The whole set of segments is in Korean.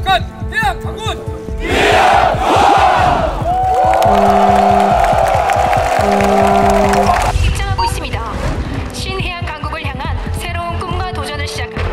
강력한 해양 강군! 입장하고 있습니다. 신해양 강국을 향한 새로운 꿈과 도전을 시작합니다.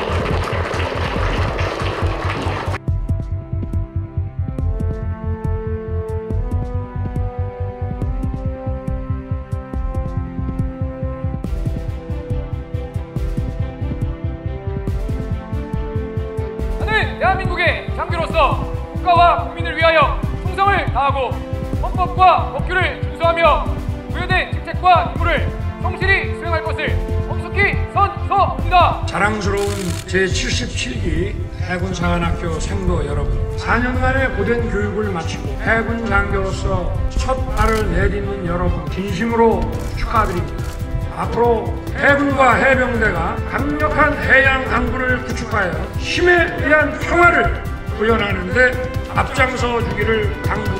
나는 대한민국의 장교로서 국가와 국민을 위하여 충성을 다하고 헌법과 법규를 준수하며 부여된 직책과 임무를 성실히 수행할 것을 엄숙히 선서합니다. 자랑스러운 제77기 해군 사관학교 생도 여러분, 4년간의 고된 교육을 마치고 해군 장교로서 첫 발을 내딛는 여러분 진심으로 축하드립니다. 앞으로 해군과 해병대가 강력한 해양 강군을 구축하여 힘에 의한 평화를 구현하는 데 앞장서 주기를 당부